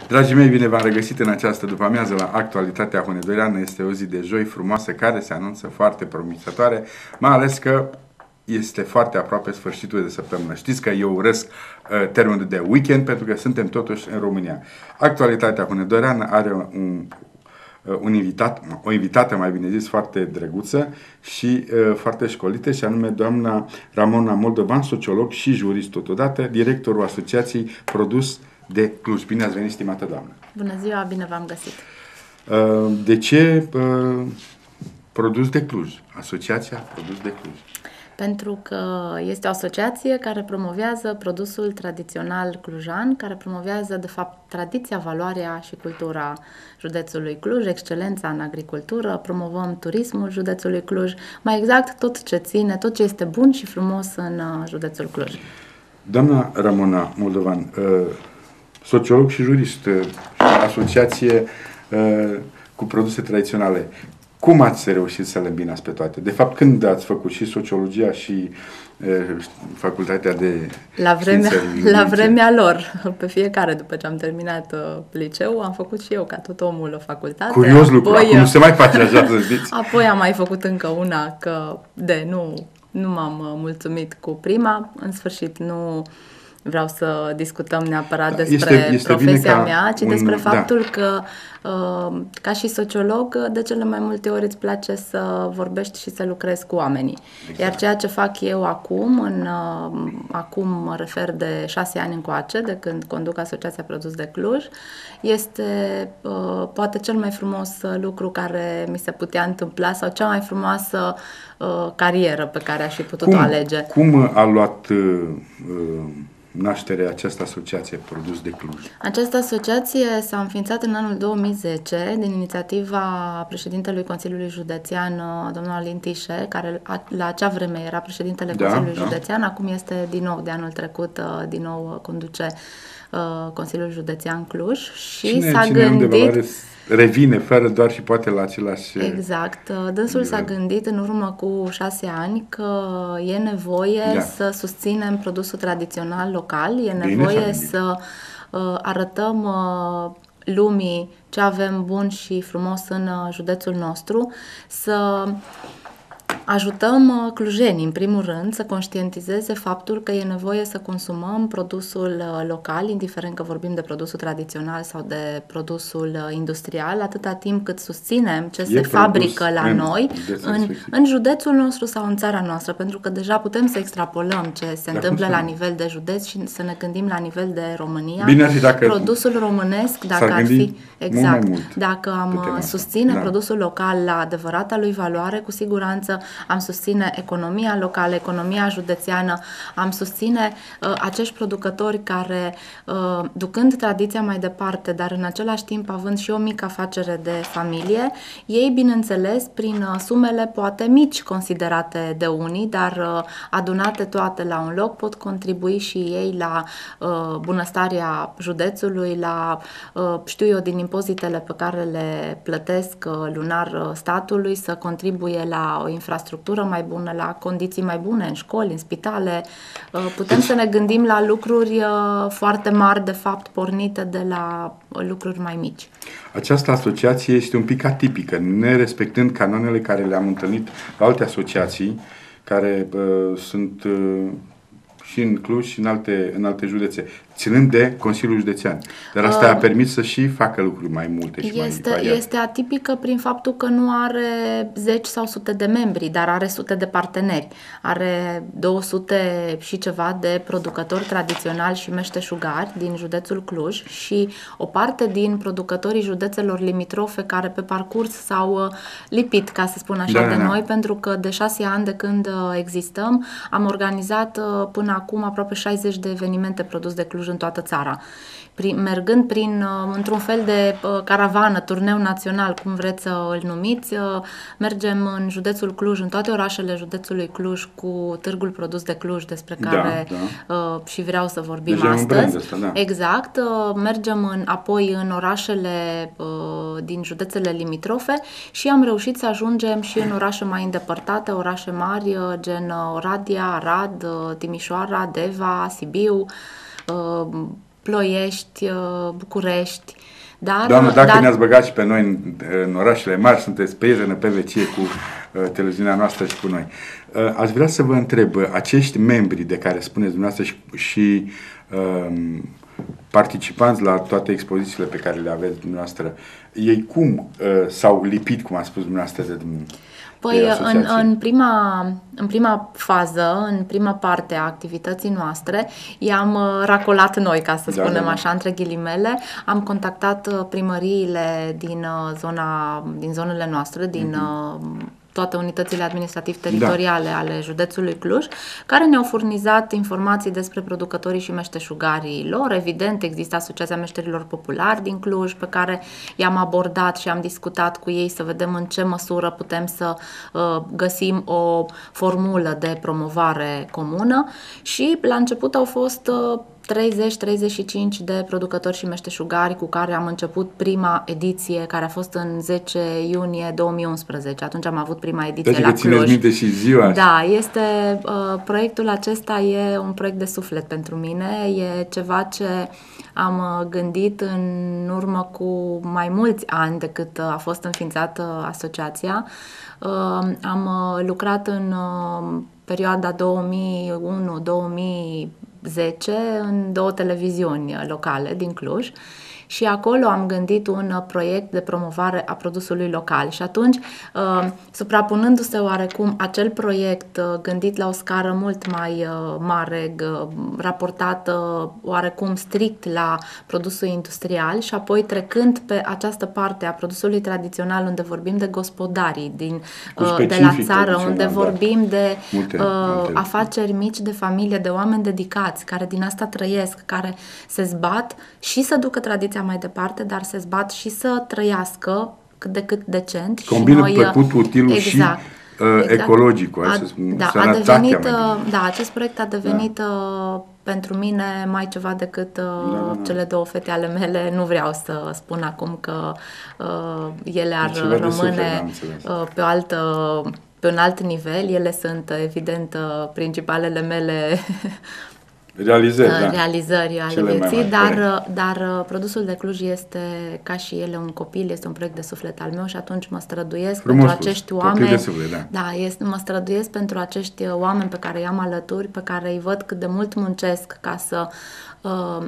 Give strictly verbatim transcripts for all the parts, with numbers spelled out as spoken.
Dragii mei, bine v-am regăsit în această după-amiază la Actualitatea Hunedoreană. Este o zi de joi frumoasă care se anunță foarte promițătoare, mai ales că este foarte aproape sfârșitul de săptămână. Știți că eu urăsc uh, termenul de weekend pentru că suntem totuși în România. Actualitatea Hunedoreană are un, uh, un invitat, o invitată, mai bine zis, foarte drăguță și uh, foarte școlită, și anume doamna Ramona Moldovan, sociolog și jurist totodată, directorul Asociației Produs de Cluj. Bine ați venit, stimată doamnă! Bună ziua, bine v-am găsit! De ce Produs de Cluj? Asociația Produs de Cluj. Pentru că este o asociație care promovează produsul tradițional clujan, care promovează, de fapt, tradiția, valoarea și cultura județului Cluj, excelența în agricultură, promovăm turismul județului Cluj, mai exact tot ce ține, tot ce este bun și frumos în județul Cluj. Doamna Ramona Moldovan, sociolog și jurist, asociație cu produse tradiționale. Cum ați reușit să le îmbinați pe toate? De fapt, când ați făcut și sociologia și facultatea de la vremea, la vremea lor, pe fiecare, după ce am terminat uh, liceu, am făcut și eu, ca tot omul, o facultate. Curios lucru, acum nu se mai face așa, să știți. Apoi am mai făcut încă una, că de nu, nu m-am mulțumit cu prima, în sfârșit nu vreau să discutăm neapărat despre este, este profesia mea, ci un, despre faptul da. că, uh, ca și sociolog, de cele mai multe ori îți place să vorbești și să lucrezi cu oamenii. Exact. Iar ceea ce fac eu acum, în, uh, acum mă refer de șase ani încoace, de când conduc Asociația Produs de Cluj, este uh, poate cel mai frumos lucru care mi se putea întâmpla sau cea mai frumoasă uh, carieră pe care aș fi putut-o alege. Cum a luat Uh, uh, nașterea această asociație Produs de Cluj? Această asociație s-a înființat în anul două mii zece din inițiativa președintelui Consiliului Județean, domnul Alin Tișe, care la acea vreme era președintele da, Consiliului da. Județean, acum este din nou, de anul trecut, din nou conduce uh, Consiliul Județean Cluj și s-a gândit... Revine fără doar și poate la același... Exact. Dânsul s-a gândit în urmă cu șase ani că e nevoie da. să susținem produsul tradițional local, e nevoie Bine să uh, arătăm uh, lumii ce avem bun și frumos în uh, județul nostru, să ajutăm clujenii, în primul rând, să conștientizeze faptul că e nevoie să consumăm produsul local, indiferent că vorbim de produsul tradițional sau de produsul industrial, atâta timp cât susținem ce e se fabrică la în noi, în, în județul nostru sau în țara noastră, pentru că deja putem să extrapolăm ce se Dar întâmplă la nivel de județ și să ne gândim la nivel de România. Bine, și dacă produsul românesc, dacă ar fi exact, dacă am susține da. produsul local la adevărata lui valoare, cu siguranță am susține economia locală, economia județeană, am susține uh, acești producători care, uh, ducând tradiția mai departe, dar în același timp având și o mică afacere de familie, ei, bineînțeles, prin uh, sumele poate mici considerate de unii, dar uh, adunate toate la un loc, pot contribui și ei la uh, bunăstarea județului, la, uh, știu eu, din impozitele pe care le plătesc uh, lunar uh, statului, să contribuie la o infrastructură mai bună, la condiții mai bune în școli, în spitale. Putem să ne gândim la lucruri foarte mari, de fapt, pornite de la lucruri mai mici. Această asociație este un pic atipică, nerespectând canonele care le-am întâlnit la alte asociații, care uh, sunt uh, și în Cluj și în alte, în alte județe, ținând de Consiliul Județean. Dar asta uh, a permis să și facă lucruri mai multe și este, mai variate. Este atipică prin faptul că nu are zeci sau sute de membri, dar are sute de parteneri. Are două sute și ceva de producători tradiționali și meșteșugari din județul Cluj și o parte din producătorii județelor limitrofe care pe parcurs s-au lipit, ca să spun așa, da, de da. noi, pentru că de șase ani de când existăm am organizat până acum aproape șaizeci de evenimente Produs de Cluj în toată țara. Prin, mergând prin, într-un fel de caravană, turneu național, cum vreți să îl numiți, mergem în județul Cluj, în toate orașele județului Cluj, cu Târgul Produs de Cluj, despre care da, da. Uh, și vreau să vorbim Deja astăzi. Asta, da. Exact. Uh, mergem în, apoi în orașele uh, din județele limitrofe și am reușit să ajungem și în orașe mai îndepărtate, orașe mari, uh, gen Oradea, Arad, uh, Timișoara, Deva, Sibiu, uh, Ploiești, București. Dar, Doamnă, dacă dar... ne-ați băgat și pe noi în, în orașele mari, sunteți prietenă pe vecie cu uh, televiziunea noastră și cu noi. Uh, aș vrea să vă întreb, acești membri de care spuneți dumneavoastră și, și uh, participanți la toate expozițiile pe care le aveți dumneavoastră, ei cum uh, s-au lipit, cum a spus dumneavoastră, de dumneavoastră? Păi în, în, prima, în prima fază, în prima parte a activității noastre, i-am racolat noi, ca să spunem da, da. așa, între ghilimele. Am contactat primăriile din, zona, din zonele noastre, din mm-hmm. toate unitățile administrativ-teritoriale da. ale județului Cluj, care ne-au furnizat informații despre producătorii și meșteșugarii lor. Evident, există Asociația Meșterilor Populari din Cluj, pe care i-am abordat și am discutat cu ei să vedem în ce măsură putem să uh, găsim o formulă de promovare comună și la început au fost uh, treizeci treizeci și cinci de producători și meșteșugari cu care am început prima ediție, care a fost în zece iunie două mii unsprezece. Atunci am avut prima ediție deci la Cluj. Țineți minte și ziua. Da, este, uh, proiectul acesta e un proiect de suflet pentru mine. E ceva ce am gândit în urmă cu mai mulți ani decât a fost înființată asociația. Uh, am lucrat în uh, perioada două mii unu două mii zece în două televiziuni locale din Cluj și acolo am gândit un proiect de promovare a produsului local și atunci, suprapunându-se oarecum acel proiect gândit la o scară mult mai mare, raportat oarecum strict la produsul industrial și apoi trecând pe această parte a produsului tradițional unde vorbim de gospodarii din, de la țară, unde vorbim da. de multe, uh, multe. afaceri mici de familie, de oameni dedicați, care din asta trăiesc, care se zbat și să ducă tradiția mai departe, dar se zbat și să trăiască cât de cât decent. Combină și noi, plăcut, utilul exact, și uh, exact. ecologicul, a, să spun, da, a devenit, da, acest proiect a devenit da. pentru mine mai ceva decât da, da, da. cele două fete ale mele. Nu vreau să spun acum că uh, ele ar rămâne uh, pe o altă pe un alt nivel. Ele sunt, evident, principalele mele realizări, da. realizări ale vieții, dar, dar produsul de Cluj este, ca și ele, un copil, este un proiect de suflet al meu și atunci mă străduiesc Frumos pentru spus. acești oameni. De suflet, da. Da, este, mă străduiesc pentru acești oameni pe care i-am alături, pe care îi văd cât de mult muncesc ca să, uh,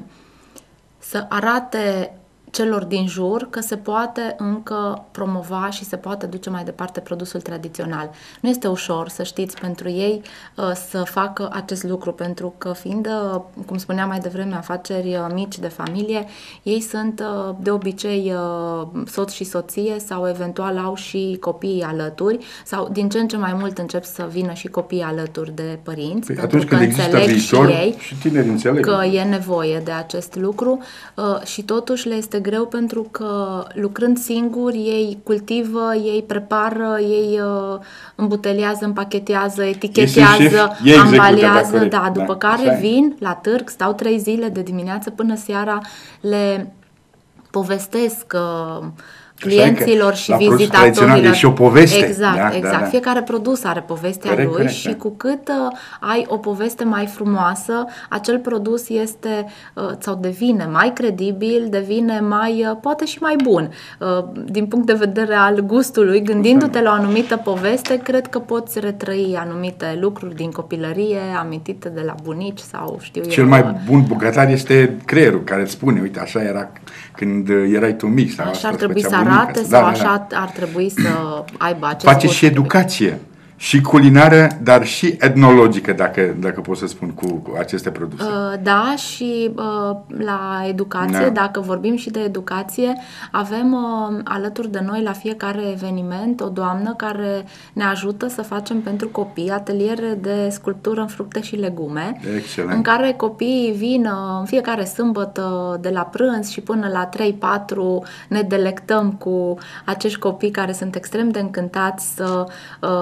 să arate celor din jur că se poate încă promova și se poate duce mai departe produsul tradițional. Nu este ușor, să știți, pentru ei să facă acest lucru, pentru că fiind, cum spuneam mai devreme, afaceri mici de familie, ei sunt de obicei soț și soție sau eventual au și copii alături sau din ce în ce mai mult încep să vină și copii alături de părinți, păi pentru că înțeleg și ei și tineri înțeleg că e nevoie de acest lucru și totuși le este greu pentru că lucrând singuri ei cultivă, ei prepară, ei uh, îmbuteliază, împachetează, etichetează, ambalează, da, după da, care așa vin la târg, stau trei zile de dimineață până seara, le povestesc uh, clienților și vizitatorilor. Și o poveste. Exact, da, exact. Da, da. Fiecare produs are povestea corect, lui corect, și da. cu cât uh, ai o poveste mai frumoasă, acel produs este uh, sau devine mai credibil, devine mai, uh, poate și mai bun. Uh, din punct de vedere al gustului, gândindu-te la o anumită poveste, cred că poți retrăi anumite lucruri din copilărie, amintite de la bunici sau știu Cel eu. mai bun bucătar este creierul, care îți spune, uite, așa era când erai tu mic. Sau așa ar trebui să arate sau da, așa da. ar trebui să aibă acest Face și educație. Și culinară, dar și etnologică, dacă, dacă pot să spun, cu, cu aceste produse. Da, și la educație, da. dacă vorbim și de educație, avem alături de noi la fiecare eveniment o doamnă care ne ajută să facem pentru copii ateliere de sculptură în fructe și legume. Excelent. În care copiii vin în fiecare sâmbătă de la prânz și până la trei patru ne delectăm cu acești copii care sunt extrem de încântați să uh,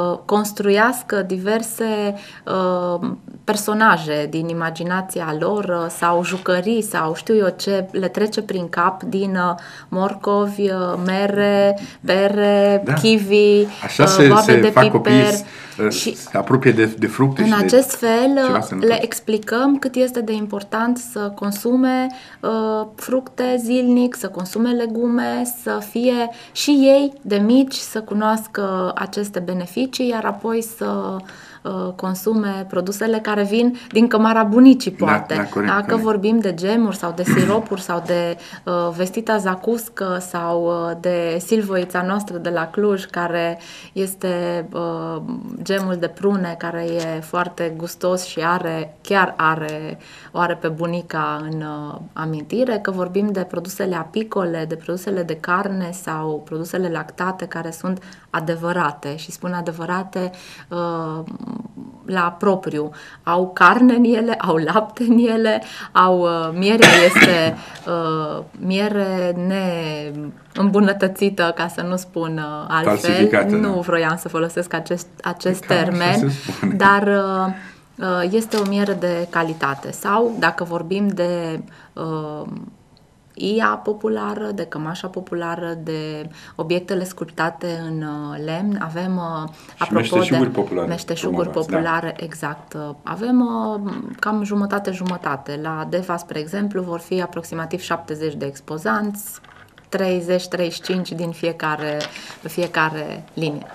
construiască diverse uh, personaje din imaginația lor uh, sau jucării sau știu eu ce le trece prin cap din uh, morcovi, uh, mere, pere, da. kiwi, așa uh, se, se de fac piper. Copiii, și se apropie de, de fructe în și acest de fel le explicăm cât este de important să consume uh, fructe zilnic, să consume legume, să fie și ei de mici să cunoască aceste beneficii, iar apoi să consume produsele care vin din cămara bunicii, poate. Da, da, corect, Dacă corect. vorbim de gemuri sau de siropuri sau de uh, vestita zacuscă sau uh, de silvoița noastră de la Cluj, care este uh, gemul de prune, care e foarte gustos și are, chiar are, o are pe bunica în uh, amintire, că vorbim de produsele apicole, de produsele de carne sau produsele lactate care sunt adevărate și spun adevărate uh, la propriu. Au carne în ele, au lapte în ele, au uh, mierea este uh, miere neîmbunătățită, ca să nu spun uh, altfel. Nu da. vroiam să folosesc acest, acest termen, dar uh, uh, este o miere de calitate. Sau, dacă vorbim de uh, ia populară, de cămașa populară, de obiectele sculptate în lemn. Avem, apropo meșteșuguri de populare, meșteșuguri populare, da. exact. Avem cam jumătate-jumătate. La Devas, spre exemplu, vor fi aproximativ șaptezeci de expozanți, treizeci treizeci și cinci din fiecare, fiecare linie.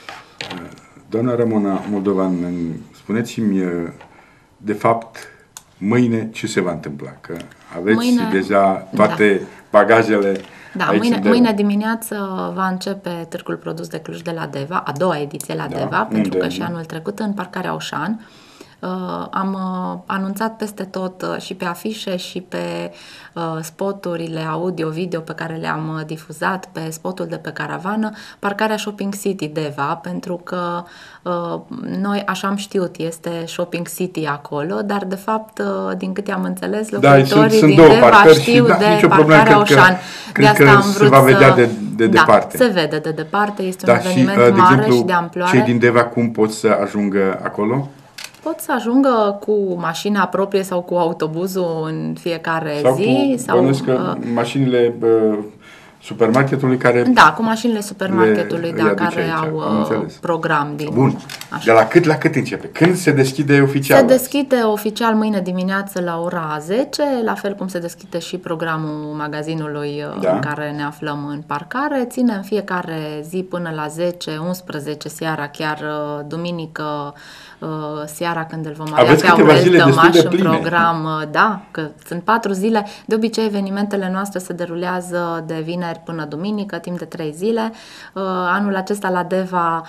Doamna Ramona Moldovan, spuneți-mi, de fapt, mâine ce se va întâmpla? Că aveți mâine, deja toate da. bagajele Da, aici mâine, de... mâine dimineață va începe Târgul Produs de Cluj de la Deva, a doua ediție la da, Deva, pentru că și anul trecut în Parcarea Oșan uh, am uh, anunțat peste tot uh, și pe afișe și pe uh, spoturile audio-video pe care le-am uh, difuzat, pe spotul de pe caravană, Parcarea Shopping City Deva, pentru că uh, noi așa am știut, este Shopping City acolo, dar de fapt, uh, din câte am înțeles, locuitorii da, din Deva știu și, de da, Parcarea Oșan. Cred de asta că am vrut se va vedea să... de, de da, departe. se vede de departe, este da, un eveniment și, de mare exemplu, și de amploare. Cei din Deva cum pot să ajungă acolo? Pot să ajungă cu mașina proprie sau cu autobuzul în fiecare sau zi. Cu, sau că uh, mașinile uh, supermarketului care... Da, cu mașinile supermarketului, da, care aici, au uh, program din... Bun. Așa. De la cât la cât începe? Când se deschide oficial? Se deschide oficial mâine dimineață la ora zece, la fel cum se deschide și programul magazinului da. în care ne aflăm în parcare. Ține în fiecare zi până la zece, unsprezece seara, chiar duminică seara, când îl vom avea Aveți pe Aurel Tămaș de în program. Da, că sunt patru zile. De obicei, evenimentele noastre se derulează de vineri până duminică, timp de trei zile. Anul acesta la Deva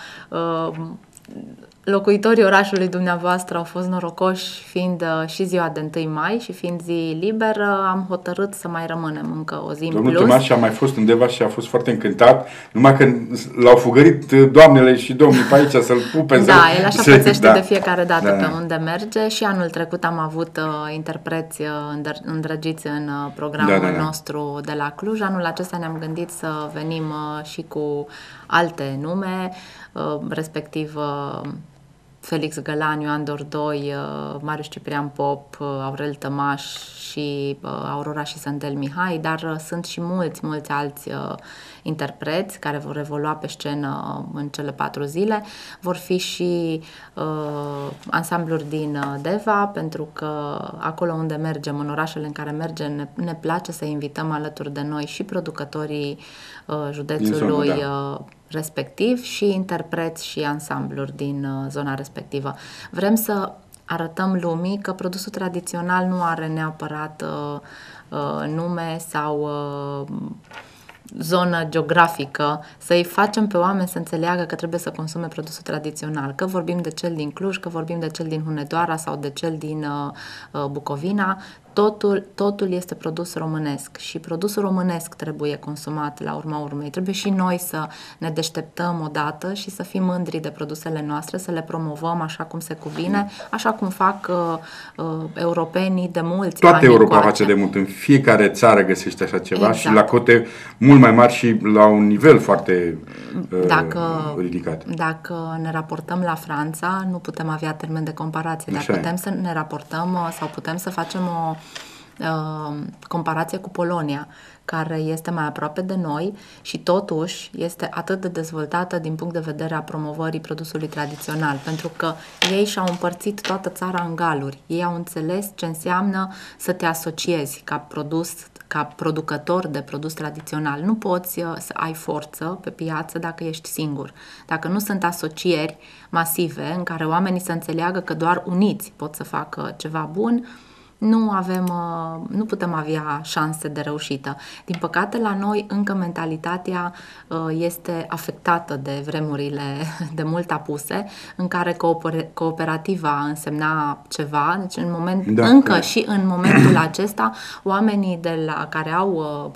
locuitorii orașului dumneavoastră au fost norocoși, fiind și ziua de întâi mai și fiind zi liberă, am hotărât să mai rămânem încă o zi în plus. Domnul Tămaș a mai fost în Deva și a fost foarte încântat, numai că l-au fugărit doamnele și domnii pe aici să-l pupe. Da, să el așa se, pățește da, de fiecare dată da. pe unde merge și anul trecut am avut uh, interpreți uh, îndrăgiți în uh, programul da, da, da. nostru de la Cluj. Anul acesta ne-am gândit să venim uh, și cu alte nume, uh, respectiv uh, Felix Gălaniu, Andor doi, Marius Ciprian Pop, Aurel Tămaș și Aurora și Sandel Mihai, dar sunt și mulți, mulți alți interpreți care vor evolua pe scenă în cele patru zile. Vor fi și uh, ansambluri din Deva, pentru că acolo unde mergem, în orașele în care mergem, ne, ne place să invităm alături de noi și producătorii uh, județului zonă, da. uh, respectiv și interpreți și ansambluri din uh, zona respectivă. Vrem să arătăm lumii că produsul tradițional nu are neapărat uh, uh, nume sau uh, zonă geografică, să-i facem pe oameni să înțeleagă că trebuie să consume produsul tradițional, că vorbim de cel din Cluj, că vorbim de cel din Hunedoara sau de cel din uh, Bucovina. Totul, totul este produs românesc și produsul românesc trebuie consumat la urma urmei. Trebuie și noi să ne deșteptăm odată și să fim mândri de produsele noastre, să le promovăm așa cum se cuvine, așa cum fac uh, uh, europenii de mulți Toată ani Europa încoace. face de mult. În fiecare țară găsește așa ceva, Exact. și la cote mult mai mari și la un nivel foarte uh, dacă, ridicat. Dacă ne raportăm la Franța, nu putem avea termen de comparație, dar Așa e. putem să ne raportăm uh, sau putem să facem o uh, comparație cu Polonia, care este mai aproape de noi și totuși este atât de dezvoltată din punct de vedere a promovării produsului tradițional, pentru că ei și-au împărțit toată țara în galuri. Ei au înțeles ce înseamnă să te asociezi ca produs, ca producător de produs tradițional. Nu poți să ai forță pe piață dacă ești singur. Dacă nu sunt asocieri masive în care oamenii să înțeleagă că doar uniți pot să facă ceva bun, nu avem, nu putem avea șanse de reușită. Din păcate, la noi încă mentalitatea este afectată de vremurile de mult apuse, în care cooperativa însemna ceva. Deci în moment, da, încă clar. Și în momentul acesta, oamenii de la care au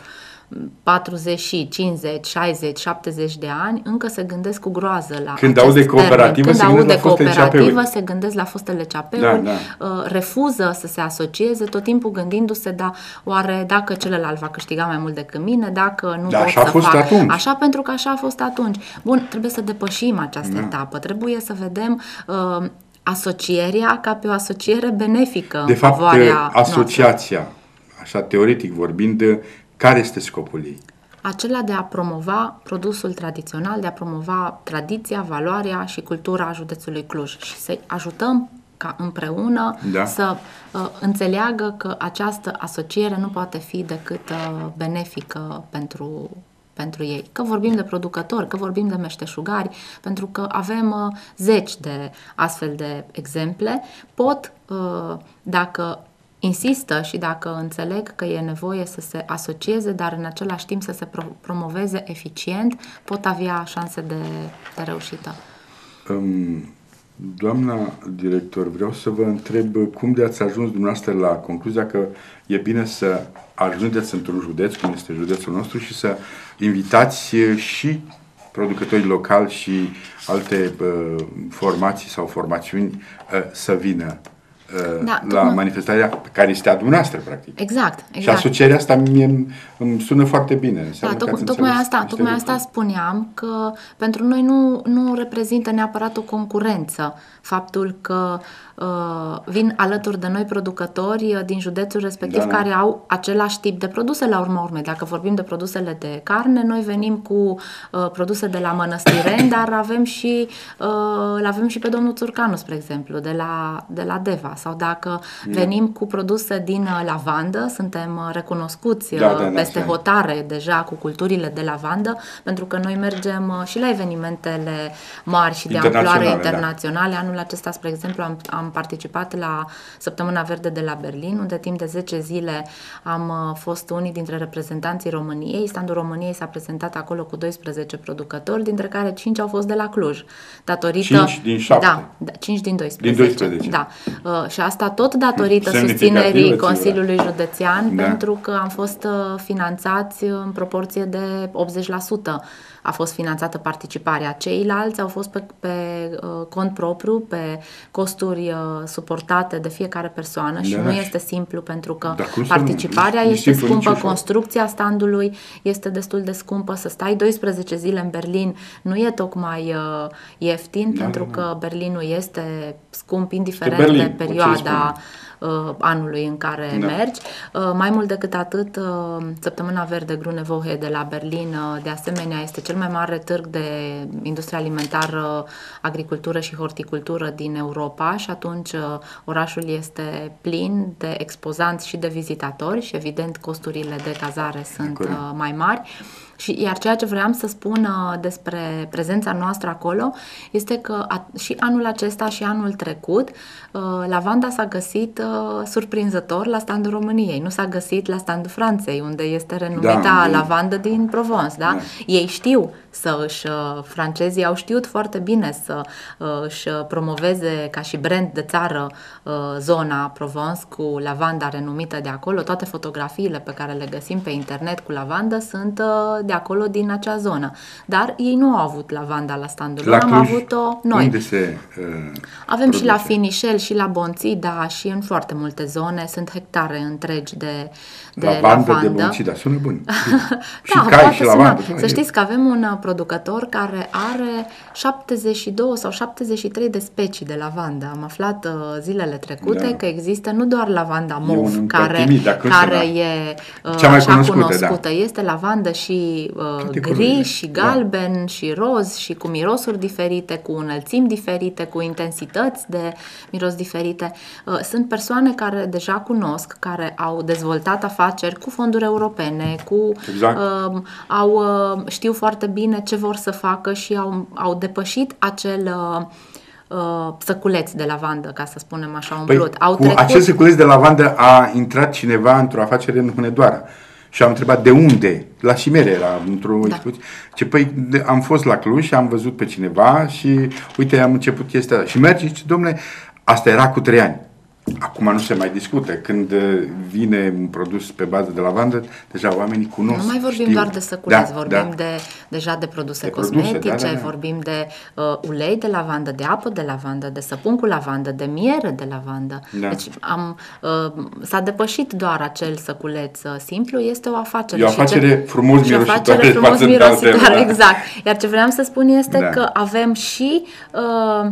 patruzeci, cincizeci, șaizeci, șaptezeci de ani încă se gândesc cu groază la Când aud de cooperativă, Când se aud de cooperativă, se gândesc la fostele C A P-uri, da, da. refuză să se asocieze, tot timpul gândindu-se, da, oare dacă celălalt va câștiga mai mult decât mine, dacă nu da, pot așa să a fost fac. Atunci. Așa pentru că așa a fost atunci. Bun, trebuie să depășim această da. etapă, trebuie să vedem uh, asocierea ca pe o asociere benefică. De fapt, asociația, noastră. Așa teoretic vorbind, care este scopul ei? Acela de a promova produsul tradițional, de a promova tradiția, valoarea și cultura județului Cluj și să-i ajutăm ca împreună da. să uh, înțeleagă că această asociere nu poate fi decât uh, benefică pentru, pentru ei. Că vorbim de producători, că vorbim de meșteșugari, pentru că avem uh, zeci de astfel de exemple, pot, uh, dacă insistă și dacă înțeleg că e nevoie să se asocieze, dar în același timp să se pro- promoveze eficient, pot avea șanse de, de reușită. Um, doamna director, vreau să vă întreb cum de ați ajuns dumneavoastră la concluzia că e bine să ajungeți într-un județ, cum este județul nostru, și să invitați și producătorii locali și alte uh, formații sau formațiuni uh, să vină da, la tocmai manifestarea care este a dumneavoastră, practic. Exact, exact. Și asocierea asta mie îmi sună foarte bine. Da, toc, tocmai asta, tocmai asta spuneam, că pentru noi nu, nu reprezintă neapărat o concurență faptul că uh, vin alături de noi producători din județul respectiv, da, care au același tip de produse la urma urmei. Dacă vorbim de produsele de carne, noi venim cu uh, produse de la Mănăstireni, dar avem și, uh, l-avem și pe domnul Țurcanu, spre exemplu, de la, de la Deva. Sau dacă da. venim cu produse din lavandă, suntem recunoscuți da, da, peste da, hotare deja cu culturile de lavandă, pentru că noi mergem și la evenimentele mari și de amploare internaționale. Da. Anul acesta, spre exemplu, am, am participat la Săptămâna Verde de la Berlin, unde timp de zece zile am fost unii dintre reprezentanții României. Standul României s-a prezentat acolo cu doisprezece producători, dintre care cinci au fost de la Cluj. Datorită, cinci din șapte. Da, da, cinci din doisprezece. Din doisprezece. Da. Uh, și asta tot datorită susținerii Consiliului Județean, da. pentru că am fost uh, finanțați în proporție de optzeci la sută. A fost finanțată participarea. Ceilalți au fost pe, pe uh, cont propriu, pe costuri uh, suportate de fiecare persoană și da, nu este simplu, pentru că participarea este simplu, scumpă, construcția standului este destul de scumpă, să stai doisprezece zile în Berlin nu e tocmai uh, ieftin, da, pentru da, da. că Berlinul este scump indiferent Berlin, de perioada anului în care da. mergi. Mai mult decât atât, Săptămâna Verde Grüne Woche de la Berlin, de asemenea, este cel mai mare târg de industrie alimentară, agricultură și horticultură din Europa și atunci orașul este plin de expozanți și de vizitatori și evident costurile de cazare sunt Corect. mai mari. Și, iar ceea ce vreau să spun uh, despre prezența noastră acolo este că a, și anul acesta și anul trecut uh, lavanda s-a găsit uh, uh, surprinzător la standul României. Nu s-a găsit la standul Franței, unde este renumita da, lavandă din Provence. Da? Da. Ei știu să își, francezii au știut foarte bine să uh, își promoveze ca și brand de țară uh, zona Provence cu lavanda renumită de acolo. Toate fotografiile pe care le găsim pe internet cu lavandă sunt uh, de acolo, din acea zonă. Dar ei nu au avut lavanda la standul lor, am avut-o noi. Unde se, uh, Avem produce? Și la Finișel și la Bonții, da, și în foarte multe zone. Sunt hectare întregi de, de lavandă. lavandă. de Bonții, da, sună bun. Și da, cai și lavandă. Să știți că avem un producător care are șaptezeci și doi sau șaptezeci și trei de specii de lavandă. Am aflat uh, zilele trecute da. că există nu doar lavanda mov, care, care e uh, cea mai cunoscută, cunoscută. Da. Este lavandă și uh, gri, și galben, da. și roz, și cu mirosuri diferite, cu înălțimi diferite, cu intensități de miros diferite. Uh, sunt persoane care deja cunosc, care au dezvoltat afaceri cu fonduri europene, cu exact. uh, au uh, știu foarte bine ce vor să facă și au, au depășit acel uh, uh, săculeț de lavandă, ca să spunem așa, umplut. Păi, au cu trecut... acel săculeț de lavandă a intrat cineva într-o afacere în Hunedoara și am întrebat de unde, la Șimere era într-o da. expoziție. Ce, păi de, am fost la Cluj și am văzut pe cineva și uite, am început chestia și merge și domnule, asta era cu trei ani. Acum nu se mai discută. Când vine un produs pe bază de lavandă, deja oamenii cunosc. Nu mai vorbim știu. doar de săculeț, da, vorbim da. de, deja de produse de cosmetice, produse, da, da, da. vorbim de uh, ulei de lavandă, de apă de lavandă, de săpun cu lavandă, de miere de lavandă. Da. Deci am, uh, s-a depășit doar acel săculeț simplu, este o afacere. E o afacere ce, frumos mirositoare. O afacere frumos mirositoare, da. exact. Iar ce vreau să spun este da. că avem și... Uh,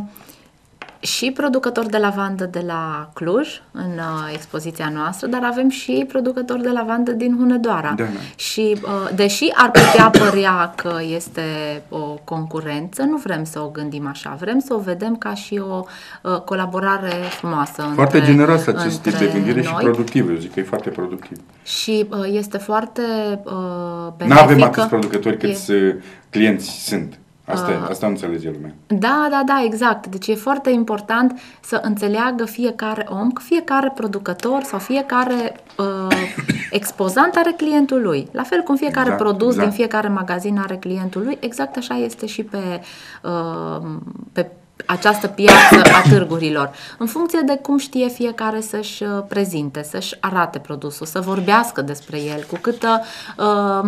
și producători de lavandă de la Cluj, în uh, expoziția noastră, dar avem și producători de lavandă din Hunedoara. Da, da. Și uh, deși ar putea părea că este o concurență, nu vrem să o gândim așa. Vrem să o vedem ca și o uh, colaborare frumoasă. Foarte între, generos acest tip de gândire noi. Și productiv. Eu zic că e foarte productiv. Și uh, este foarte uh, benefică. Nu avem atâți producători câți e... clienți sunt. Asta, uh, asta nu înțelege lumea. Da, da, da, exact. Deci e foarte important să înțeleagă fiecare om că fiecare producător sau fiecare uh, expozant are clientul lui. La fel cum fiecare exact, produs exact. din fiecare magazin are clientul lui, exact așa este și pe, uh, pe această piață a târgurilor. În funcție de cum știe fiecare să-și prezinte, să-și arate produsul, să vorbească despre el, cu câtă... Uh,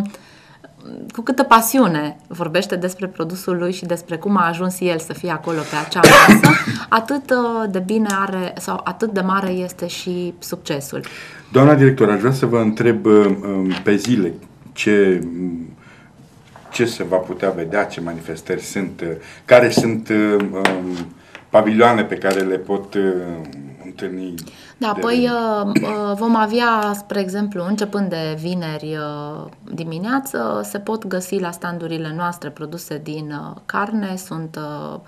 cu câtă pasiune vorbește despre produsul lui și despre cum a ajuns el să fie acolo pe acea masă, atât de bine are sau atât de mare este și succesul. Doamna director, aș vrea să vă întreb pe zile ce, ce se va putea vedea, ce manifestări sunt, care sunt um, pavilioane pe care le pot uh, întâlni. Da, de... păi vom avea, spre exemplu, începând de vineri dimineață, se pot găsi la standurile noastre produse din carne, sunt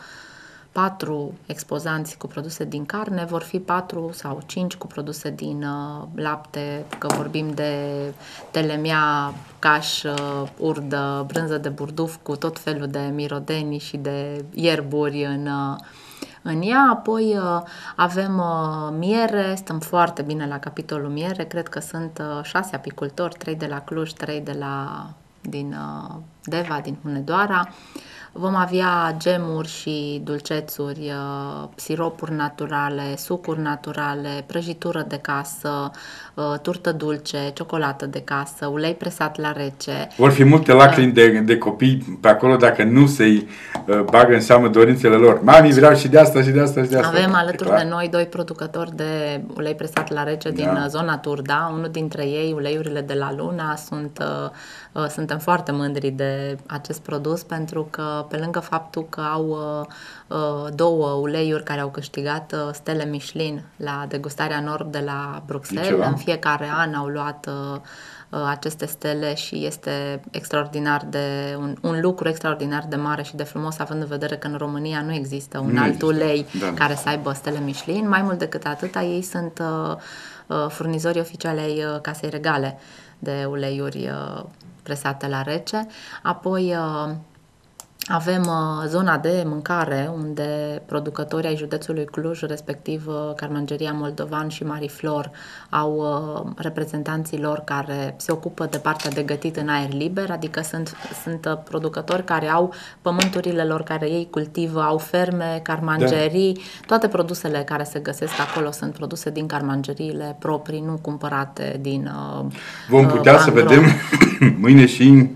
patru expozanți cu produse din carne, vor fi patru sau cinci cu produse din lapte, că vorbim de telemea, caș, urdă, brânză de burduf cu tot felul de mirodenii și de ierburi în în ea. Apoi avem miere, stăm foarte bine la capitolul miere, cred că sunt șase apicultori, trei de la Cluj, trei de la, din Deva, din Hunedoara. Vom avea gemuri și dulcețuri, siropuri naturale, sucuri naturale, prăjitură de casă, turtă dulce, ciocolată de casă, ulei presat la rece. Vor fi multe lacrimi de, de copii pe acolo dacă nu se-i bagă în seamă dorințele lor. Mami, vreau și de asta și de asta și de asta. Avem alături de noi doi producători de ulei presat la rece din da. zona Turda. Unul dintre ei, uleiurile de la Luna, sunt... Suntem foarte mândri de acest produs pentru că, pe lângă faptul că au două uleiuri care au câștigat stele Michelin la degustarea Nord de la Bruxelles, în fiecare an au luat aceste stele și este extraordinar de un, un lucru extraordinar de mare și de frumos, având în vedere că în România nu există un nu alt există. ulei da. care să aibă stele Michelin. Mai mult decât atâta, ei sunt furnizorii oficiali ai Casei Regale de uleiuri presate la rece. Apoi Avem uh, zona de mâncare, unde producătorii ai județului Cluj, respectiv uh, Carmangeria Moldovan și Mariflor, au uh, reprezentanții lor care se ocupă de partea de gătit în aer liber, adică sunt, sunt uh, producători care au pământurile lor, care ei cultivă, au ferme, carmangerii, da. Toate produsele care se găsesc acolo sunt produse din carmangeriile proprii, nu cumpărate din uh, Vom putea uh, să vedem mâine și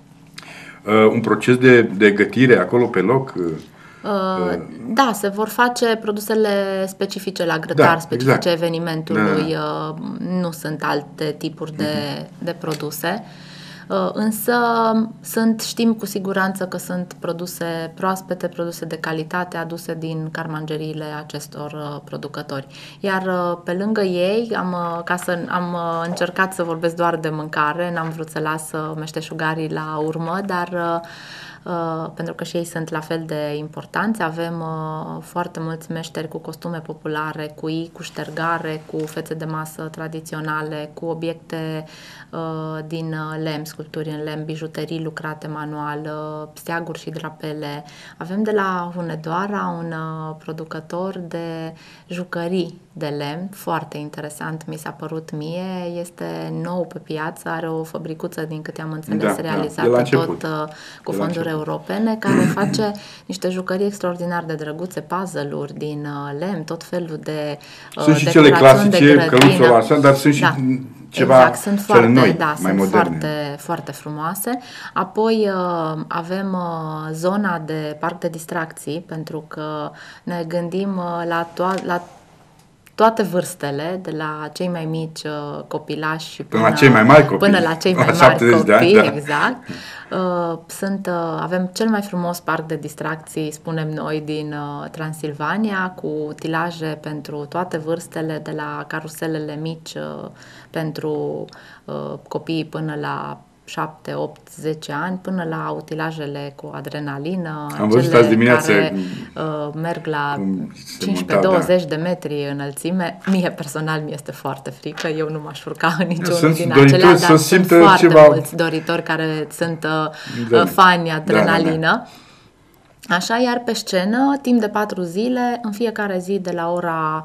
Uh, un proces de, de gătire acolo pe loc? Uh, uh, da, se vor face produsele specifice la grătar, da, specifice exact. evenimentului, da. uh, nu sunt alte tipuri de, uh-huh. de produse. Uh, însă sunt, știm cu siguranță că sunt produse proaspete, produse de calitate aduse din carmangeriile acestor uh, producători. Iar uh, pe lângă ei, am, uh, ca să, am uh, încercat să vorbesc doar de mâncare, n-am vrut să las uh, meșteșugarii la urmă, dar uh, Uh, pentru că și ei sunt la fel de importanți. Avem uh, foarte mulți meșteri cu costume populare, cu i, cu ștergare, cu fețe de masă tradiționale, cu obiecte uh, din lemn, sculpturi în lemn, bijuterii lucrate manual, uh, steaguri și drapele. Avem de la Hunedoara un uh, producător de jucării de lemn, foarte interesant, mi s-a părut mie, este nou pe piață, are o fabricuță, din câte am înțeles, da, realizată da, tot uh, cu fonduri europene, care face niște jucării extraordinar de drăguțe, puzzle-uri din uh, lemn, tot felul de uh, sunt și cele clasice, căluțul așa, dar sunt și da, ceva exact, sunt foarte, noi, da, mai sunt moderne. Foarte, foarte frumoase. Apoi uh, avem uh, zona de parc de distracții, pentru că ne gândim uh, la, to- la toate vârstele, de la cei mai mici uh, copilași și până, până la cei mai mari copii, până la cei mai la mari copii, de ani, da. exact. Uh, sunt, uh, avem cel mai frumos parc de distracții, spunem noi, din uh, Transilvania, cu utilaje pentru toate vârstele, de la caruselele mici uh, pentru uh, copii până la șapte, opt, zece ani, până la utilajele cu adrenalină, am văzut azi dimineață care uh, merg la cincisprezece douăzeci da. de metri înălțime. Mie personal mi este foarte frică, eu nu m-aș urca în niciunul din acelea, dar sunt, sunt foarte ceva... mulți doritori care sunt uh, da. fani adrenalină. Da, da, da. Așa, iar pe scenă, timp de patru zile, în fiecare zi de la ora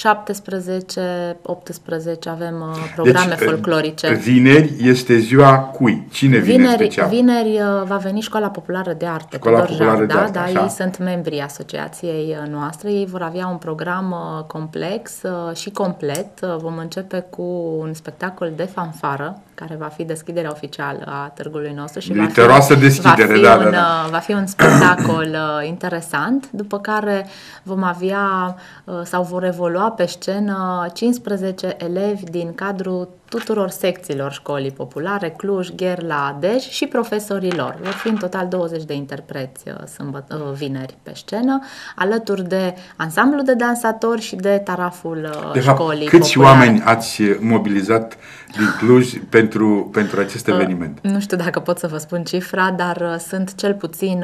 șaptesprezece optsprezece avem uh, programe deci, folclorice. Vineri este ziua cui? Cine vine vineri, special? Vineri uh, va veni Școala Populară de Arte. Școala Populară de Arte, da, așa. Ei sunt membrii asociației noastre. Ei vor avea un program uh, complex uh, și complet. Uh, vom începe cu un spectacol de fanfară, care va fi deschiderea oficială a târgului nostru. Și Literoasă va fi, deschidere, va fi da, un, da, da. Va fi un spectacol uh, interesant, după care vom avea uh, sau vor evolua pe scenă cincisprezece elevi din cadrul tuturor secțiilor Școlii Populare, Cluj, Gherla, Dej și profesorii lor. Vor fi în total douăzeci de interpreți sâmbăt, vineri pe scenă, alături de ansamblu de dansatori și de taraful de Școlii fapt, câți Populare. oameni ați mobilizat din Cluj pentru, pentru acest eveniment? Nu știu dacă pot să vă spun cifra, dar sunt cel puțin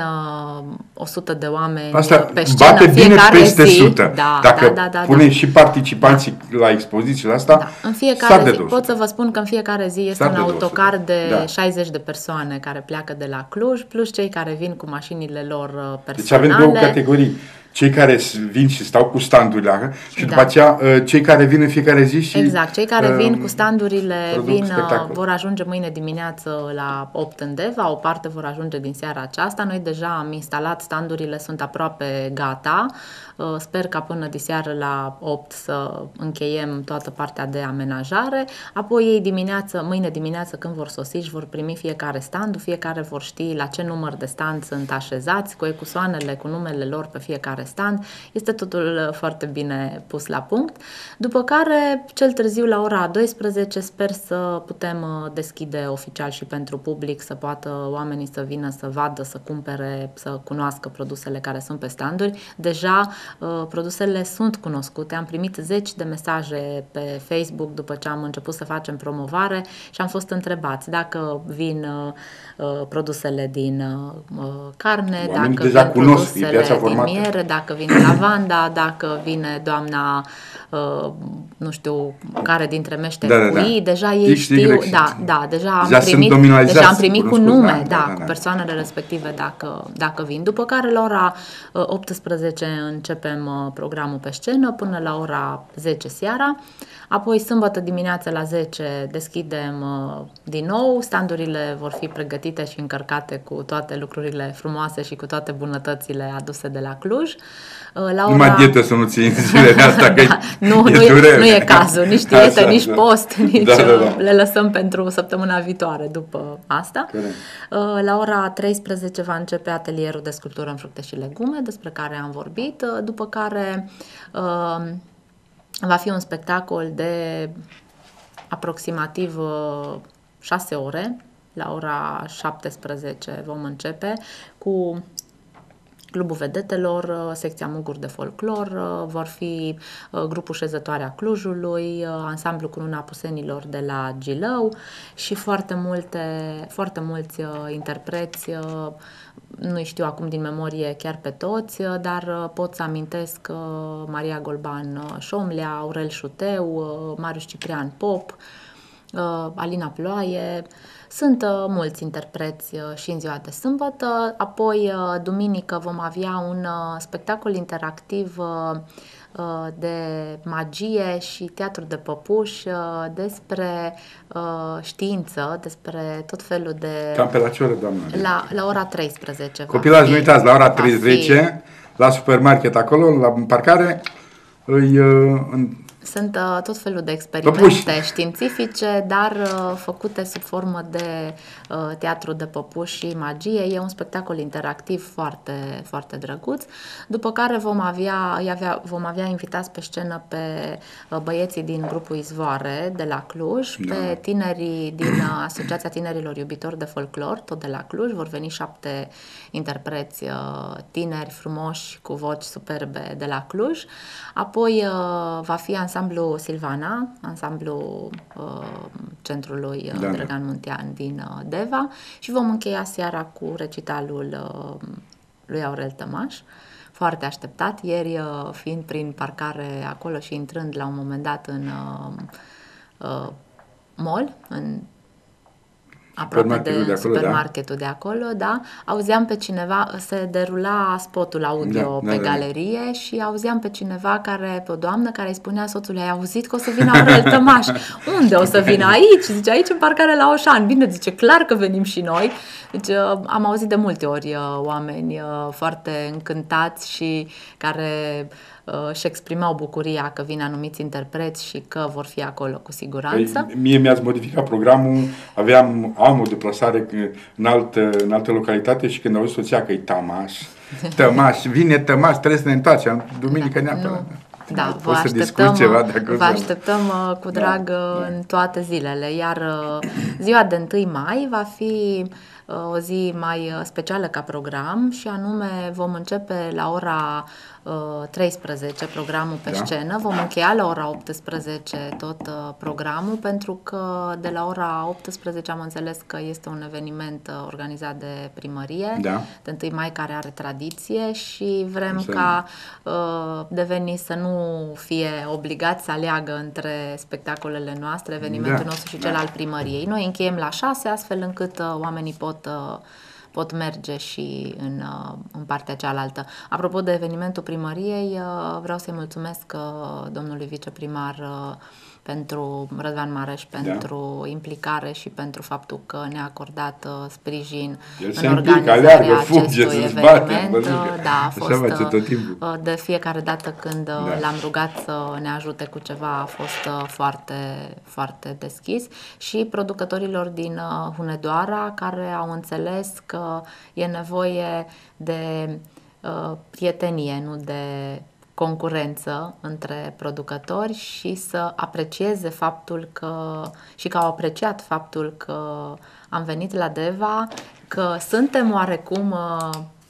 o sută de oameni Asta pe scenă bate în fiecare bine peste zi. sută. Da, dacă da, da, da, punem da. și participanții da. la expozițiile astea, da. În fiecare zi, de pot să vă spun că în fiecare zi este un de autocar de da. șaizeci de persoane care pleacă de la Cluj, plus cei care vin cu mașinile lor personale. Deci avem două categorii. Cei care vin și stau cu standurile și după da. aceea cei care vin în fiecare zi și exact, cei care vin cu standurile vin, spectacol. vor ajunge mâine dimineață la opt în Deva, o parte vor ajunge din seara aceasta. Noi deja am instalat standurile, sunt aproape gata. Sper ca până diseară la opt să încheiem toată partea de amenajare. Apoi ei dimineață, mâine dimineață când vor sosi, își vor primi fiecare stand, fiecare vor ști la ce număr de stand sunt așezați, cu ecusoanele, cu numele lor pe fiecare stand. Este totul foarte bine pus la punct. După care, cel târziu la ora douăsprezece, sper să putem deschide oficial și pentru public, să poată oamenii să vină să vadă, să cumpere, să cunoască produsele care sunt pe standuri. Deja produsele sunt cunoscute, am primit zeci de mesaje pe Facebook după ce am început să facem promovare și am fost întrebați dacă vin uh, produsele din uh, carne, oamenii dacă deja vin cunosc, produsele din miere, dacă vine lavanda, dacă vine doamna, uh, nu știu, care dintre meșteri da, da, cu i, da. deja ei X, știu, Y, da, da, deja am deja primit, deja am primit cu nume, da, da, da, da, cu persoanele respective dacă, dacă vin. După care la ora optsprezece începem programul pe scenă până la ora zece seara. Apoi, sâmbătă dimineața la zece deschidem uh, din nou, standurile vor fi pregătite și încărcate cu toate lucrurile frumoase și cu toate bunătățile aduse de la Cluj. Uh, la ora... Numai dietă să nu ții în zilele astea, că da, nu, e, nu, e, nu e cazul, nici dietă, așa, nici post, nici da, da, da. Le lăsăm pentru săptămâna viitoare după asta. Uh, la ora treisprezece va începe atelierul de sculptură în fructe și legume, despre care am vorbit, uh, după care... Uh, va fi un spectacol de aproximativ șase ore, la ora șaptesprezece vom începe cu Clubul Vedetelor, secția Muguri de Folclor, vor fi grupul Șezătoarea Clujului, ansamblu Cununa Pusenilor de la Gilău și foarte multe, foarte mulți interpreți. Nu știu acum din memorie chiar pe toți, dar pot să amintesc Maria Golban Șomlea, Aurel Șuteu, Marius Ciprian Pop, Alina Ploaie. Sunt mulți interpreți și în ziua de sâmbătă. Apoi, duminică, vom avea un spectacol interactiv de magie și teatru de păpuși despre știință, despre tot felul de... Cam pe la ce oră, doamnă? La, la ora treisprezece. Copilași, nu uitați, la ora treisprezece, fi... la supermarket acolo, la parcare, îi... În... Sunt uh, tot felul de experimente păpuși științifice, dar uh, făcute sub formă de uh, teatru de păpuși și magie. E un spectacol interactiv foarte, foarte drăguț. După care vom avea, avea, vom avea invitați pe scenă pe uh, băieții din grupul Izvoare de la Cluj, da. Pe tinerii din uh, Asociația Tinerilor Iubitori de Folclor, tot de la Cluj. Vor veni șapte interpreți uh, tineri, frumoși, cu voci superbe de la Cluj. Apoi uh, va fi ansamblu Silvana, ansamblu uh, centrului uh, da, Drăgan Muntean din uh, Deva și vom încheia seara cu recitalul uh, lui Aurel Tămaș, foarte așteptat. Ieri, uh, fiind prin parcare acolo și intrând la un moment dat în uh, uh, mall, în aproape de, de acolo, supermarketul da? de acolo, da, auzeam pe cineva, se derula spotul audio da, pe da, galerie da. Și auzeam pe cineva, care, pe o doamnă care îi spunea soțului: ai auzit că o să vină Aurel Tămaș? Unde o să vină? Aici, zice, aici în parcare la Oșan. Bine, zice, clar că venim și noi. Deci am auzit de multe ori oameni foarte încântați și care își exprimau bucuria că vin anumiți interpreți și că vor fi acolo cu siguranță. Păi, mie mi-ați modificat programul, aveam, am o deplasare în altă, în altă localitate și când auzi soția că e Tămaș, Tămaș, vine Tămaș, trebuie să ne întoarcem, duminică da, neapărat. Nu. Da, vă așteptăm, ceva de vă așteptăm cu drag da, în toate zilele, iar ziua de întâi mai va fi o zi mai specială ca program și anume vom începe la ora treisprezece programul pe da. scenă, vom încheia la ora optsprezece tot programul, pentru că de la ora optsprezece am înțeles că este un eveniment organizat de primărie, da. de întâi mai, care are tradiție și vrem Înțeleg. ca devenii să nu fie obligați să aleagă între spectacolele noastre, evenimentul da. nostru și cel da. al primăriei. Noi încheiem la șase, astfel încât oamenii pot pot merge și în, în partea cealaltă. Apropo de evenimentul primăriei, vreau să-i mulțumesc domnului viceprimar pentru Răzvan Mareș, pentru da. implicare și pentru faptul că ne-a acordat sprijin El în organizarea aleargă, acestui fuge, eveniment. Bate, da, a fost de fiecare dată când da. l-am rugat să ne ajute cu ceva, a fost foarte, foarte deschis, și producătorilor din Hunedoara, care au înțeles că e nevoie de uh, prietenie, nu de concurență între producători, și să aprecieze faptul că, și că au apreciat faptul că am venit la Deva, că suntem oarecum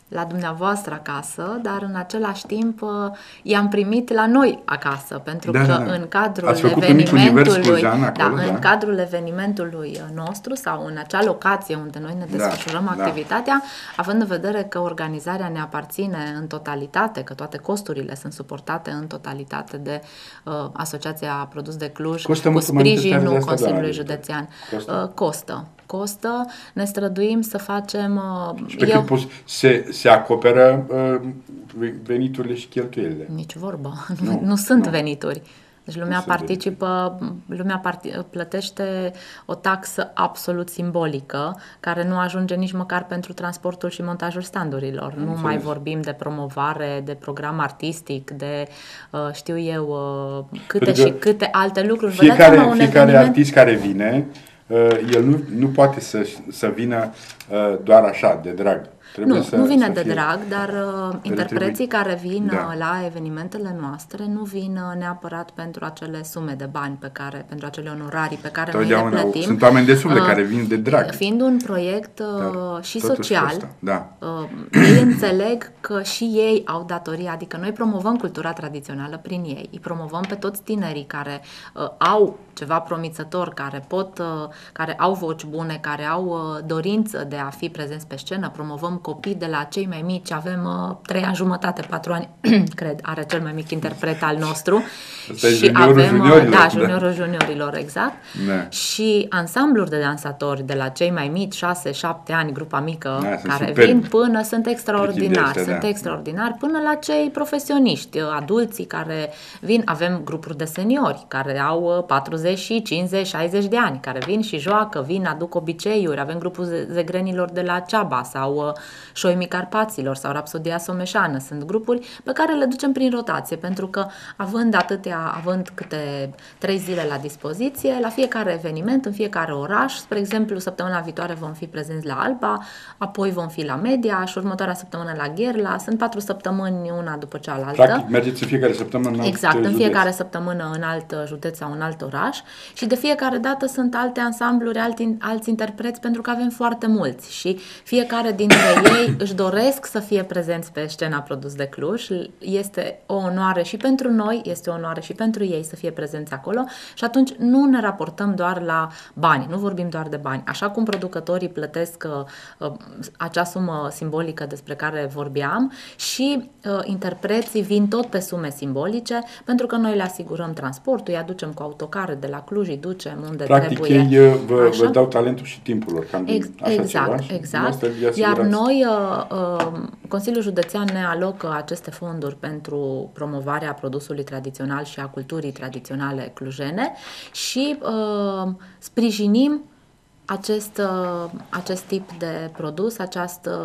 la dumneavoastră acasă, dar în același timp i-am primit la noi acasă, pentru da, că da, da. în cadrul Ați făcut evenimentului, Clujan acolo, da, da? în cadrul evenimentului nostru sau în acea locație unde noi ne desfășurăm da, activitatea, da. având în vedere că organizarea ne aparține în totalitate, că toate costurile sunt suportate în totalitate de uh, Asociația Produs de Cluj, costă cu sprijinul asta, Consiliului da, Județean. Costă. Uh, costă. Costă, ne străduim să facem... Uh, și pe eu... cât se, se acoperă uh, veniturile și cheltuielile? Nici vorbă. Nu, nu sunt nu. venituri. Deci lumea nu participă, lumea part- plătește o taxă absolut simbolică, care nu ajunge nici măcar pentru transportul și montajul standurilor. Înțeles. Nu mai vorbim de promovare, de program artistic, de uh, știu eu uh, câte pentru și câte alte lucruri. Fiecare, fiecare eveniment... artist care vine, uh, el nu, nu poate să, să vină uh, doar așa, de drag. Trebuie nu, să, nu vine să de fie... drag, dar uh, interpreții trebuie... care vin da. uh, la evenimentele noastre nu vin uh, neapărat pentru acele sume de bani pe care, pentru acele onorarii pe care noi le plătim. Sunt oameni de suflet uh, care vin de drag. Fiind un proiect uh, și social, da. uh, ei înțeleg că și ei au datoria, adică noi promovăm cultura tradițională prin ei, îi promovăm pe toți tinerii care uh, au ceva promițător, care pot, uh, care au voci bune, care au uh, dorință de a fi prezenți pe scenă, promovăm copii de la cei mai mici, avem uh, trei ani jumătate, patru ani, cred, are cel mai mic interpret al nostru. Asta și avem, juniorilor, da, juniorul da. juniorilor, exact. Da. Și ansambluri de dansatori de la cei mai mici, șase șapte ani, grupa mică, da, care vin până, sunt extraordinari, sunt da. extraordinari, până la cei profesioniști, adulții care vin, avem grupuri de seniori, care au patruzeci, cincizeci, șaizeci de ani, care vin și joacă, vin, aduc obiceiuri, avem grupul zegrenilor de la Ceaba sau Șoimii Carpaților sau Rapsodia Someșană. Sunt grupuri pe care le ducem prin rotație, pentru că având atâtea, având câte trei zile la dispoziție, la fiecare eveniment, în fiecare oraș, spre exemplu, săptămâna viitoare vom fi prezenți la Alba, apoi vom fi la Media și următoarea săptămână la Gherla. Sunt patru săptămâni, una după cealaltă. Practic, mergeți în fiecare săptămână în alt Exact, județ. în fiecare săptămână în alt județ sau în alt oraș și de fiecare dată sunt alte ansambluri, alți, alți interpreți, pentru că avem foarte mulți și fiecare dintre ei își doresc să fie prezenți pe scena Produs de Cluj. Este o onoare și pentru noi, este o onoare și pentru ei să fie prezenți acolo și atunci nu ne raportăm doar la bani, nu vorbim doar de bani. Așa cum producătorii plătesc uh, acea sumă simbolică despre care vorbeam și uh, interpreții vin tot pe sume simbolice, pentru că noi le asigurăm transportul, îi aducem cu autocare de la Cluj, îi ducem unde Practic, trebuie. Practic ei vă, vă dau talentul și timpul lor. Cam Ex- așa exact, ceva, exact. Iar noi, uh, uh, Consiliul Județean ne alocă aceste fonduri pentru promovarea produsului tradițional și a culturii tradiționale clujene și uh, sprijinim acest, uh, acest tip de produs, această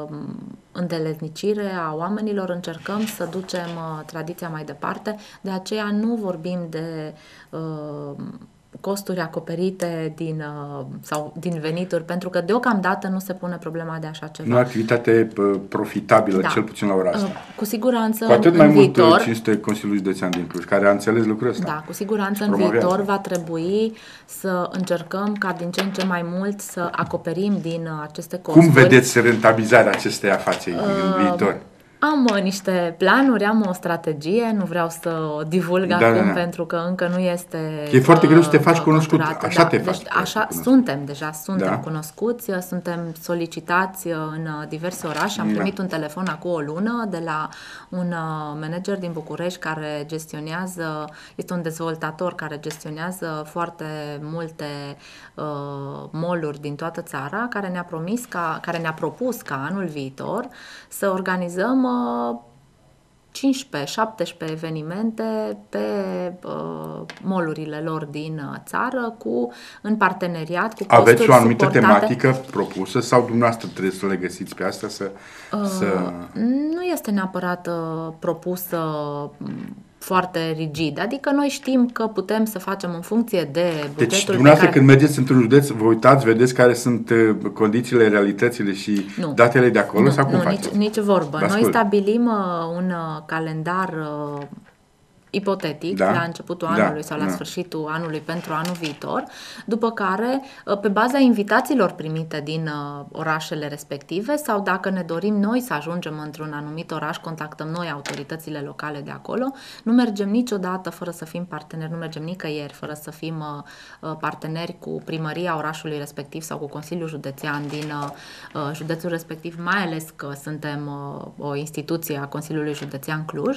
îndeletnicire a oamenilor, încercăm să ducem uh, tradiția mai departe, de aceea nu vorbim de uh, costuri acoperite din, uh, sau din venituri, pentru că deocamdată nu se pune problema de așa ceva. Nu activitate uh, profitabilă, da. cel puțin la ora asta. Uh, cu siguranță cu atât în, mai în mult viitor, cinste Consiliul Județean din Cluj, care a înțeles lucrul ăsta. Da, cu siguranță în viitor va trebui să încercăm ca din ce în ce mai mult să acoperim din aceste costuri. Cum vedeți rentabilizarea acestei afaceri uh, în viitor? Am uh, niște planuri, am o strategie, nu vreau să o divulg da, acum da, da. pentru că încă nu este E foarte uh, greu să te faci cunoscut, conturată. așa da, te deci faci. Așa cunoscut. suntem, deja suntem da. cunoscuți, suntem solicitați în diverse orașe. Am primit da. un telefon acum o lună de la un manager din București care gestionează, este un dezvoltator care gestionează foarte multe uh, mall-uri din toată țara, care ne-a promis ca, care ne-a propus ca anul viitor să organizăm cincisprezece șaptesprezece evenimente pe uh, mall-urile lor din uh, țară, cu, în parteneriat cu costuri Aveți o anumită suportate. tematică propusă sau dumneavoastră trebuie să le găsiți pe asta? Să, uh, să... Nu este neapărat uh, propusă foarte rigid. Adică noi știm că putem să facem în funcție de bugetul Deci, dumneavoastră, care... când mergeți într-un județ, vă uitați, vedeți care sunt condițiile, realitățile și nu. datele de acolo? Nu, sau cum nu faceți? nici, nici vorbă. Noi stabilim uh, un uh, calendar uh, ipotetic, da, la începutul da, anului sau la da. sfârșitul anului pentru anul viitor, după care, pe baza invitațiilor primite din orașele respective sau dacă ne dorim noi să ajungem într-un anumit oraș, contactăm noi autoritățile locale de acolo, nu mergem niciodată fără să fim parteneri, nu mergem nicăieri fără să fim parteneri cu primăria orașului respectiv sau cu Consiliul Județean din județul respectiv, mai ales că suntem o instituție a Consiliului Județean Cluj.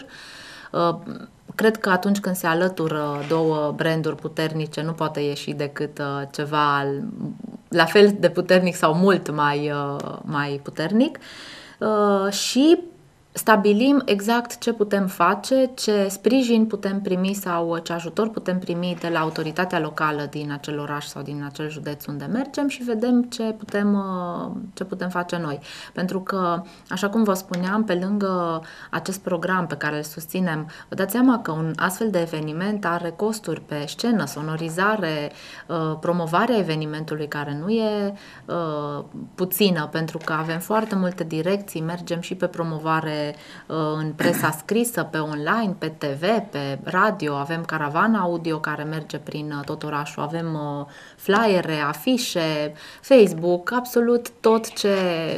Cred că atunci când se alătură două branduri puternice nu poate ieși decât ceva la fel de puternic sau mult mai, mai puternic și stabilim exact ce putem face, ce sprijin putem primi sau ce ajutor putem primi de la autoritatea locală din acel oraș sau din acel județ unde mergem și vedem ce putem, ce putem face noi. Pentru că, așa cum vă spuneam, pe lângă acest program pe care îl susținem, vă dați seama că un astfel de eveniment are costuri pe scenă, sonorizare, promovarea evenimentului care nu e puțină, pentru că avem foarte multe direcții, mergem și pe promovare în presa scrisă, pe online, pe T V, pe radio, avem caravana audio care merge prin tot orașul, avem flyere, afișe, Facebook, absolut tot ce,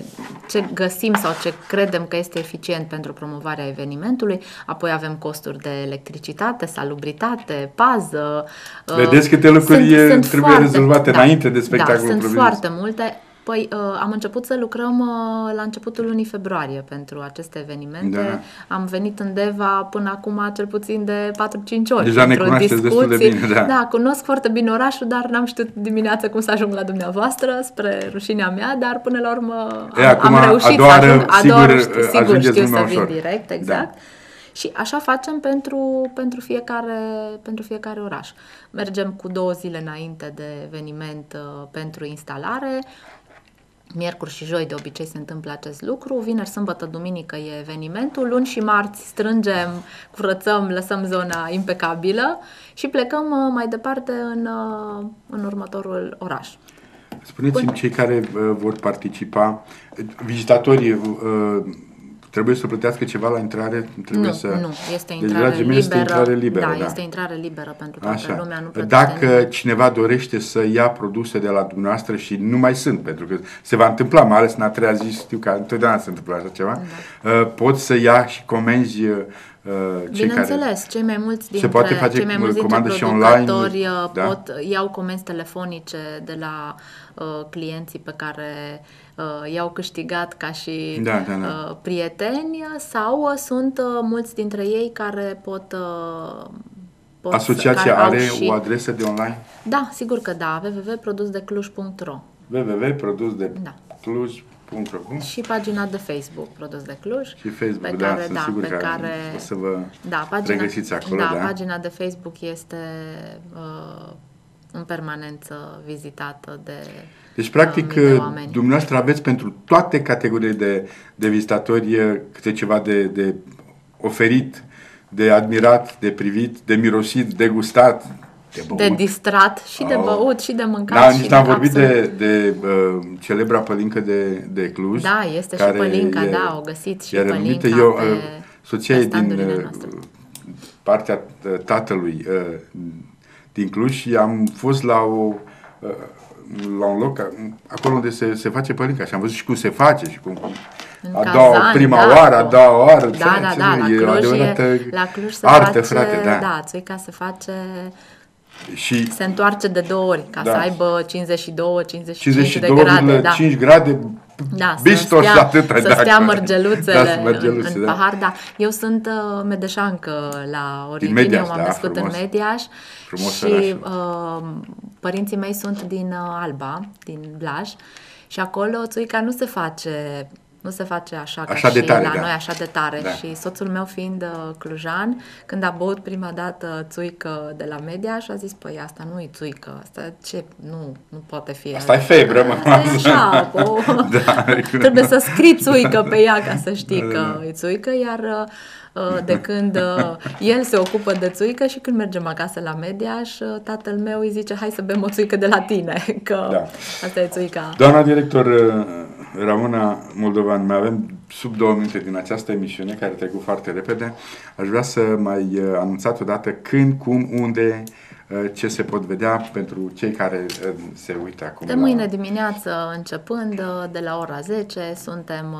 ce găsim sau ce credem că este eficient pentru promovarea evenimentului. Apoi avem costuri de electricitate, salubritate, pază. Vedeți câte lucruri sunt, sunt trebuie foarte, rezolvate da, înainte de spectacolul. Da, sunt propriu. foarte multe. Păi am început să lucrăm la începutul lunii februarie pentru aceste evenimente. Da. Am venit în Deva până acum cel puțin de patru-cinci ori. Deja ne cunoașteți destul de bine. Da. da, cunosc foarte bine orașul, dar n-am știut dimineața cum să ajung la dumneavoastră, spre rușinea mea, dar până la urmă am, e, acum, am reușit să ajung. Ador, sigur, sigur știu să vin direct, exact. Da. Și așa facem pentru, pentru, fiecare, pentru fiecare oraș. Mergem cu două zile înainte de eveniment uh, pentru instalare. Miercuri și joi de obicei se întâmplă acest lucru, vineri, sâmbătă, duminică e evenimentul, luni și marți strângem, curățăm, lăsăm zona impecabilă și plecăm mai departe în, în următorul oraș. Spuneți-mi, Până... cei care vor participa, vizitatorii trebuie să plătească ceva la intrare? Trebuie nu, să... nu, este intrare, deci, liberă, este intrare liberă. Da, da, este intrare liberă pentru toată Așa. lumea. Nu plătește Dacă nimeni. cineva dorește să ia produse de la dumneavoastră și nu mai sunt, pentru că se va întâmpla, mai ales în a treia zi, știu că întotdeauna se întâmplă așa ceva, da. uh, pot să ia și comenzi uh, cei Bineînțeles, care... cei mai mulți dintre, se poate face cei mai mulți dintre producători și online, da? pot, iau comenzi telefonice de la uh, clienții pe care uh, i-au câștigat ca și da, da, da. Uh, prieteni sau uh, sunt uh, mulți dintre ei care pot... Uh, pot Asociația care are și... o adresă de online? Da, sigur că da, w w w punct produs de cluj punct r o w w w punct produs de cluj punct r o și pagina de Facebook Produs de Cluj. Și Facebook, pe da, care, sunt da, sigur pe că care, o să vă da, pagina, regăsiți acolo. Da, da, pagina de Facebook este uh, în permanență vizitată de Deci, practic, uh, de dumneavoastră aveți pentru toate categoriile de, de vizitatori câte ceva de, de oferit, de admirat, de privit, de mirosit, de gustat, de băut. De distrat și de băut și de mâncat. Da, și nici n-am de vorbit de, de uh, celebra pălincă de, de Cluj. Da, este și pălinca, e, da, o găsiți și pălinca eu, pe, soția e din uh, partea tatălui uh, din Cluj și am fost la o uh, la un loc acolo unde se, se face pălinca și am văzut și cum se face și cum în a doua, Kazan, prima da, oară, a doua oară, da, da, da, la Cluj, e, la Cluj se artă, face, frate, da. da, țuica se face și se întoarce de două ori, ca da. să aibă cincizeci și doi cincizeci și cincizeci cinci de grade, da. cinci grade, da, bistos să atâta, să stea mărgeluțele da, mărgeluțe, în, în da. pahar, da. Eu sunt uh, medeșancă la origine, Mediaș, eu m-am da, născut frumos. în Mediaș Frumos și uh, părinții mei sunt din uh, Alba, din Blaj și acolo țuica nu se face Nu se face așa, așa ca de și tare, la da. noi, așa de tare. Da. Și soțul meu fiind uh, clujan, când a băut prima dată țuică de la Mediaș, a zis, păi asta nu e țuică, asta ce, nu, nu poate fi. Asta e febră, mă. Asta e așa, o... da, trebuie să scrii țuică pe ea ca să știi da, că da. e țuică, iar uh, de când uh, el se ocupă de țuică și când mergem acasă la Mediaș, uh, tatăl meu îi zice, hai să bem o țuică de la tine, că da. asta e țuica. Doamna director Ramona Moldovan, mai avem sub două minute din această emisiune, care a trecut foarte repede, aș vrea să mai anunțați odată când, cum, unde, ce se pot vedea pentru cei care se uită acum. De mâine dimineață, începând de la ora zece, suntem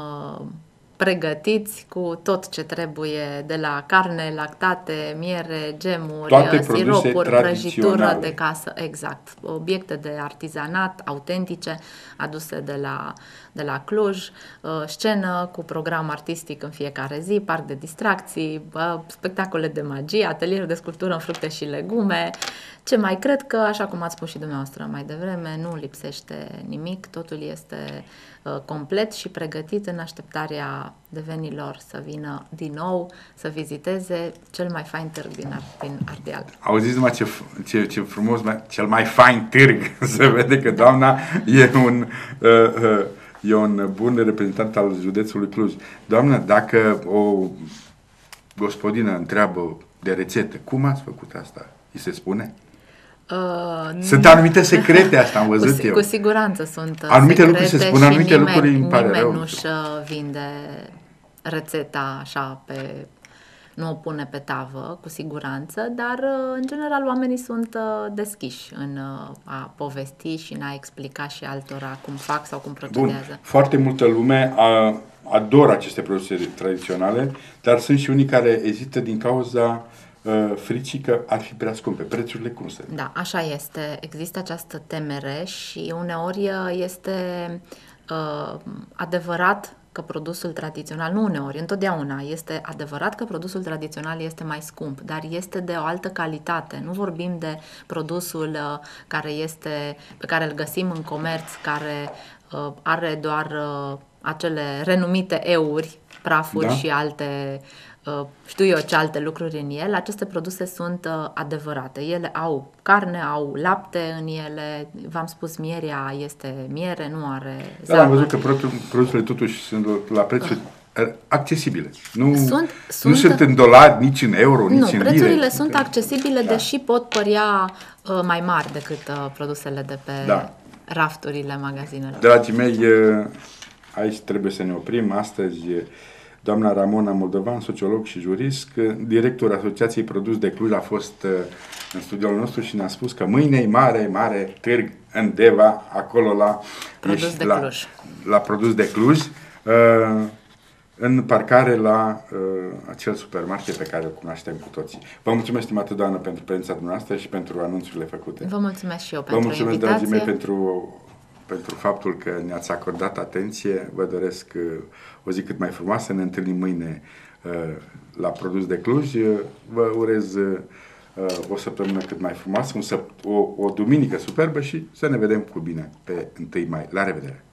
pregătiți cu tot ce trebuie, de la carne, lactate, miere, gemuri, siropuri, prăjitură de casă, exact, obiecte de artizanat autentice aduse de la, de la Cluj, scenă cu program artistic în fiecare zi, parc de distracții, spectacole de magie, atelier de sculptură în fructe și legume. Ce mai cred că, așa cum ați spus și dumneavoastră mai devreme, nu lipsește nimic, totul este complet și pregătit în așteptarea devenilor să vină din nou, să viziteze cel mai fain târg din, Ar- din Ardeal. Auziți numai ce, ce, ce frumos, cel mai fain târg, se vede că doamna e un, uh, uh, e un bun reprezentant al județului Cluj. Doamnă, dacă o gospodină întreabă de rețetă, cum ați făcut asta? Îi se spune? Uh, sunt anumite secrete, asta am văzut cu, eu. Cu siguranță sunt anumite lucruri se spun, anumite nimeni, lucruri îmi pare nimeni rău. nu-și vinde rețeta așa pe... nu o pune pe tavă, cu siguranță, dar în general oamenii sunt deschiși în a povesti și în a explica și altora cum fac sau cum procedează. Bun. Foarte multă lume a, adoră aceste produse tradiționale, dar sunt și unii care ezită din cauza uh, fricii că ar fi prea scumpe. Prețurile cum sunt? Da, așa este. Există această temere și uneori este uh, adevărat că produsul tradițional, nu uneori, întotdeauna, este adevărat că produsul tradițional este mai scump, dar este de o altă calitate. Nu vorbim de produsul uh, care este, pe care îl găsim în comerț, care uh, are doar uh, acele renumite euri, prafuri da? și alte, uh, știu eu ce alte lucruri în el. Aceste produse sunt uh, adevărate. Ele au carne, au lapte în ele. V-am spus, mierea este miere, nu are zahăr. Dar am văzut că produsele totuși sunt la prețuri uh. accesibile. Nu sunt, nu sunt, sunt în dolari, nici în euro, nici nu, în lire. Nu, prețurile sunt accesibile, da. deși pot părea uh, mai mari decât uh, produsele de pe da. rafturile magazinelor. Dragii mei, uh, aici trebuie să ne oprim. Astăzi doamna Ramona Moldovan, sociolog și jurist, directorul Asociației Produs de Cluj, a fost în studioul nostru și ne-a spus că mâine e mare, mare târg în Deva, acolo la Produs de la, Cluj. La Produs de Cluj, în parcare la acel supermarket pe care îl cunoaștem cu toții. Vă mulțumesc, stimată doamnă, pentru prezența dumneavoastră și pentru anunțurile făcute. Vă mulțumesc și eu Vă pentru mulțumesc, invitație. dragii mei, pentru pentru faptul că ne-ați acordat atenție. Vă doresc o zi cât mai frumoasă. Ne întâlnim mâine la Produs de Cluj. Vă urez o săptămână cât mai frumoasă, o, o duminică superbă și să ne vedem cu bine pe întâi mai. La revedere!